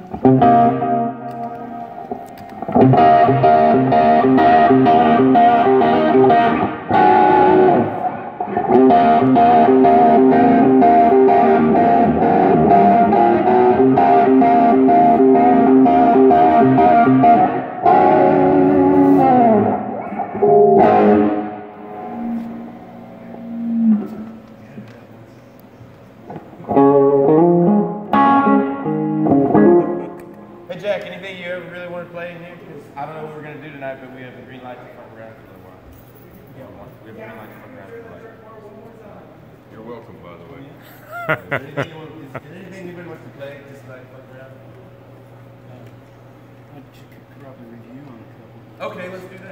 Hey Jack, anything you ever really want to play in here? Because I don't know what we're going to do tonight, but we have a green light to fuck around for a little while. We have a green light to fuck around for a little while. You're welcome, by the way. Is there anything anybody wants to play, just like fuck around? I could probably review on a couple. Okay, let's do that.